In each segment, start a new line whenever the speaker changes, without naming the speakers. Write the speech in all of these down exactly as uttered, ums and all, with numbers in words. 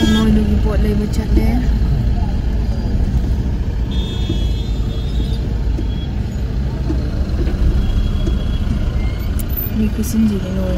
Mau lagi buat lagi macam ni. Ni kesenji ni loh.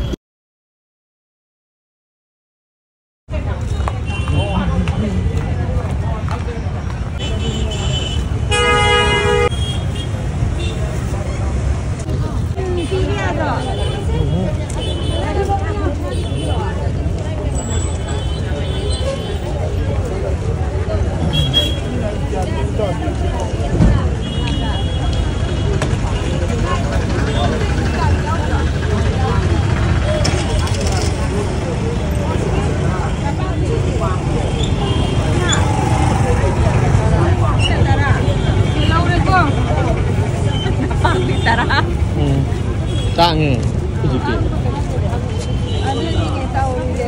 Cang ni, sedikit.
Ada ni tahu dia.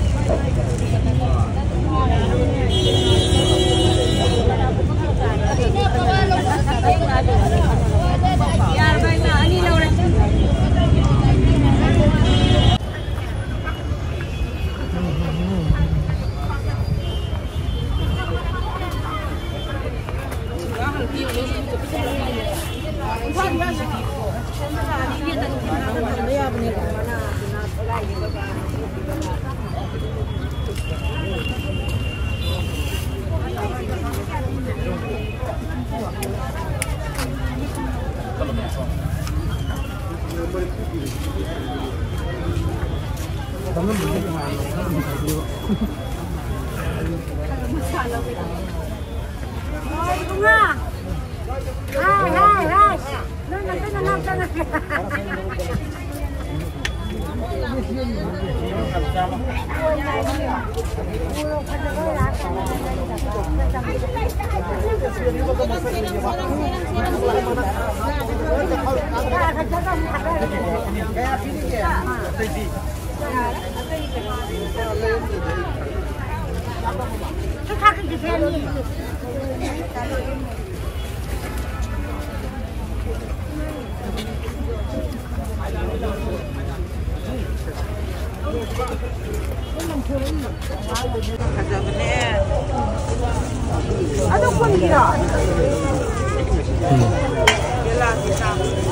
Biar banyak ni lah orang. Hai, hai, hai. Nona, nona, nona. Ada pun kira. Hmm. Kela kita.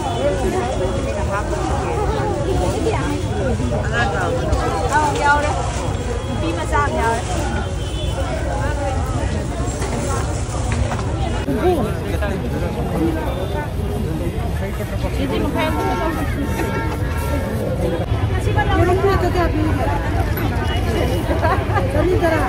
Oh, nhau đấy. Đi mà sao nhau đấy. Jadi makan. Masih banyak orang tu tu tu. Jadi cara.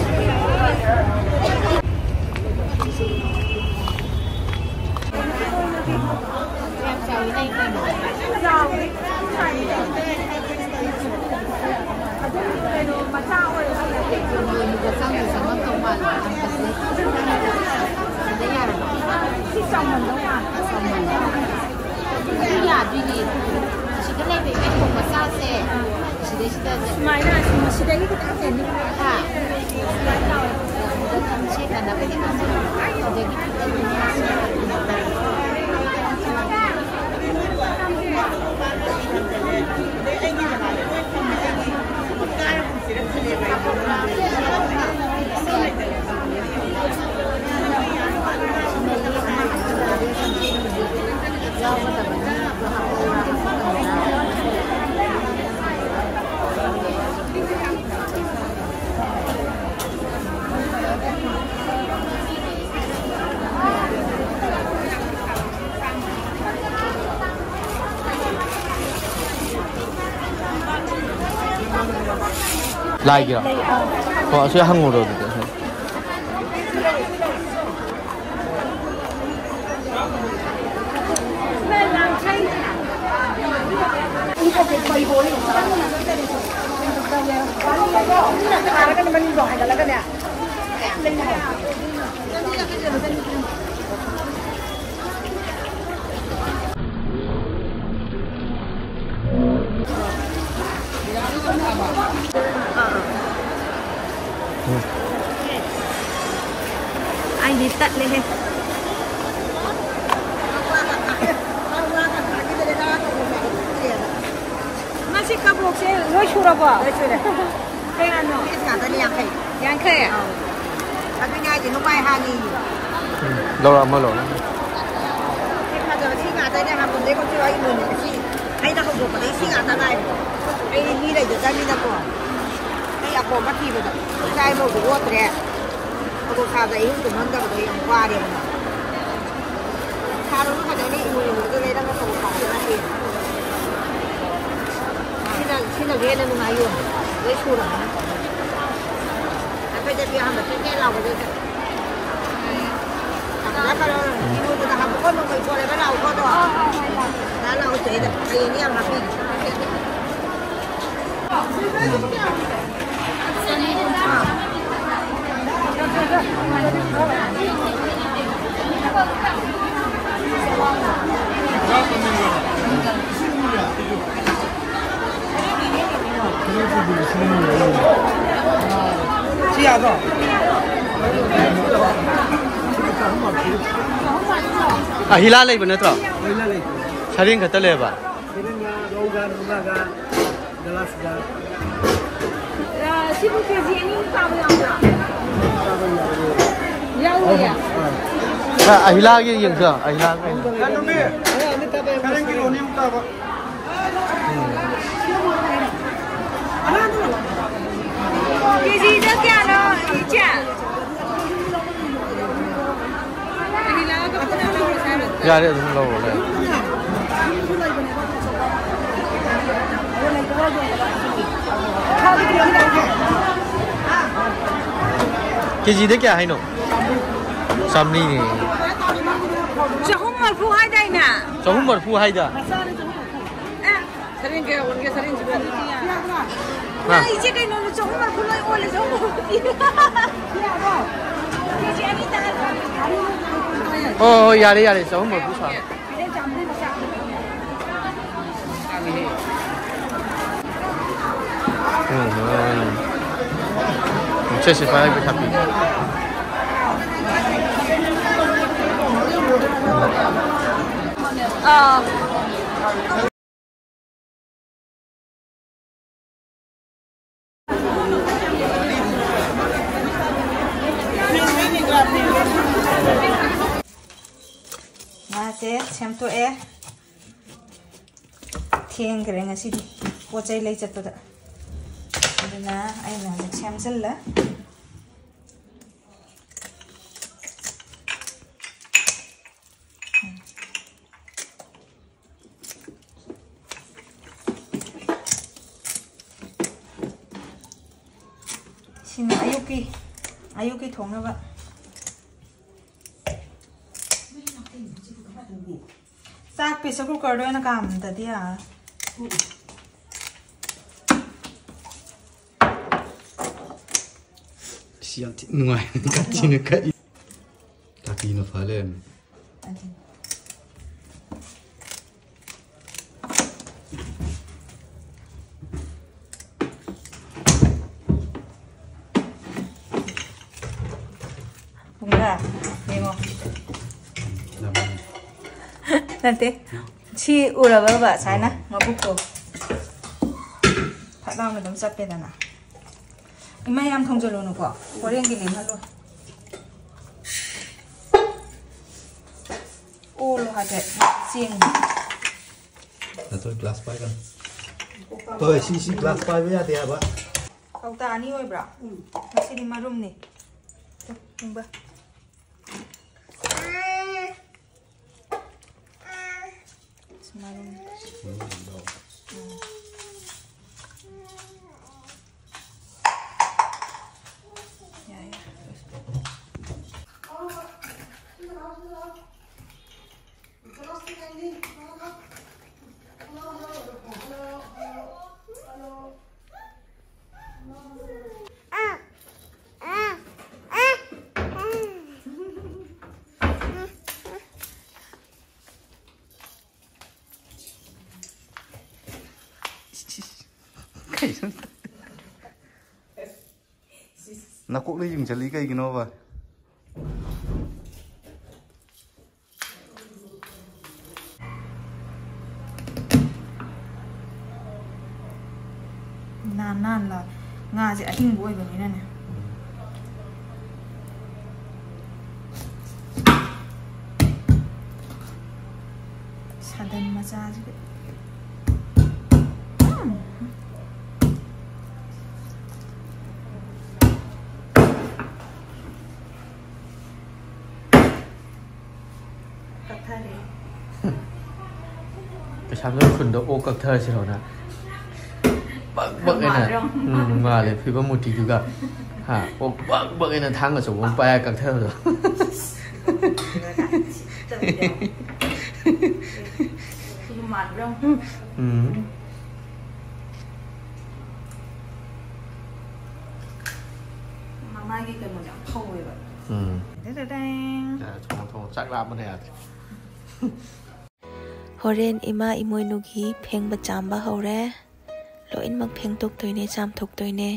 라이기라. 어, 저 한국어로 돼.
Ai đi tận lên. Masih kabuk saya, lo shura ba? cây ăn rồi
cái cả tận yang cây
yang cây à
cái ngày thì nó bay hàng nghìn
lâu lắm mới lâu
cái mà giờ xin ngả tới đây hàng tuần đấy con chưa ai mười cái xin hay ta không được cái đấy xin ngả tới đây cái đi đây được ra đi ra cổ cái nhà cổ bắt thì rồi trai một cái quạt đấy tôi khao đấy không tụi nó đâu đấy qua đi mà khao nó phải đấy đi mười cái đấy đang có cổ khao cái này xin là xin là ghé lên một ngày luôn lấy xu rồi bây giờ bây giờ mình sẽ lao vào đây đã bao lâu rồi người ta học có một người qua đây bắt đầu có rồi đã lâu chế được thì anh em làm gì chị à rồi
à hila lấy bên đó thôi
hila lấy
사진 갖다 내봐
십오 케이지는 따로 양이야 양이야
아 hila cái gì cơ à hila cái
케이지 đó kia nó ý chả
ra đây cũng lâu rồi cái gì đấy kìa hay nổ xăm đi này
cháu không mở phu hai đây nè
cháu không mở phu hay chưa
사진 걔가 오는 게 사진 집에 나 이제 그 너는 정말 불러이 올래 정말 이제 아니다
어 야래 야래 cháu không mở phu sao确实发一个差别。
啊。
Mate, semto eh. Thieng kere ngasi di. Pocai lay jatuh dah. Adina, ayah nak semsel lah. Sini ayuki, ayuki thong apa? Sak pressure cooker do na kam tadi ya.
Siang ti nuai kati na kai. Kati na falem.
Bunga, nemo. Nanti, si ura baba sana ngabuk ko. Patang na dum sape na na. Imay am thong jolo no ko. Korean gi lim halo. Oh lo ha de sing.
Là tôi glass pipe kan. Tôi si si glass pipe với dia ba.
Kau ta ni oi bra. Masih di marum ni. Tu, tunggu. Semalam. Ya ya.
Nó cũng đi dùng xử lý cây cái nó vào.
Nan nan lah.
ngaji ahing boy bani nane sadan massage
cái sáng rồi khẩn độ ô các thơ chứ đâu nè bận bận cái này mà lại phi vào một tí juga hả ô bận bận cái này thang ở chỗ ông ba các thơ rồi
mặt rong mà mai cái cần một dạng thâu rồi vậy thế là đang
thong thong chắc làm cái này
Horen ima imoy nugi pheng ba chamba hore loin mak pheng tok toine cham thok toine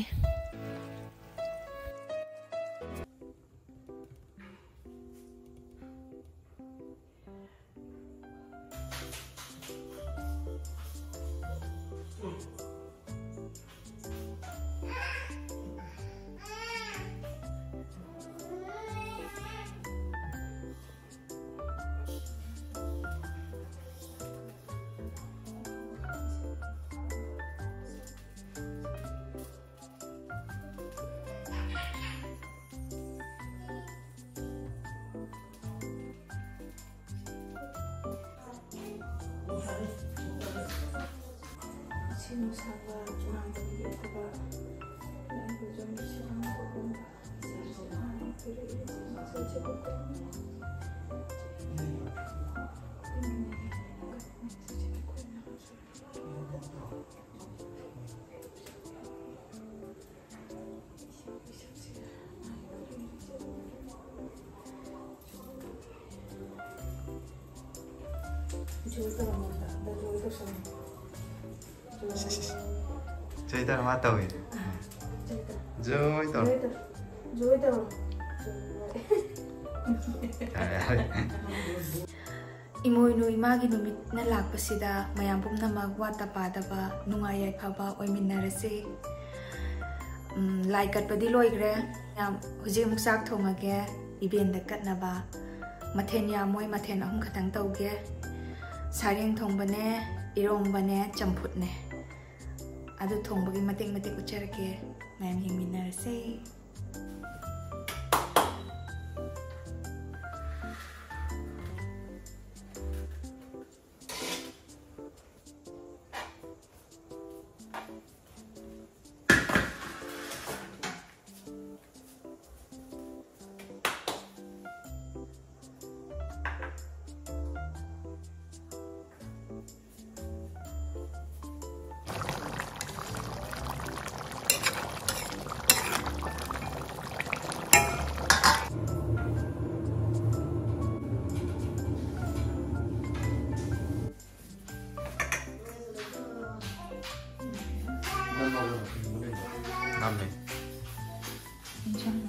chơi tao mà tàu rồi tàu
rồi tàu imoy nu imagi numit na lakpasida mayam pumna magwata padaba nungai yai phaba oiminarase lai katpadi loigre yam huji muksak thongage iben da katnaba mathen ya moi mathen ahum khatang tauge sareng thongbane irongbane champutne adu thongbagi matek matek ucharake mayam yengminarase
năm này.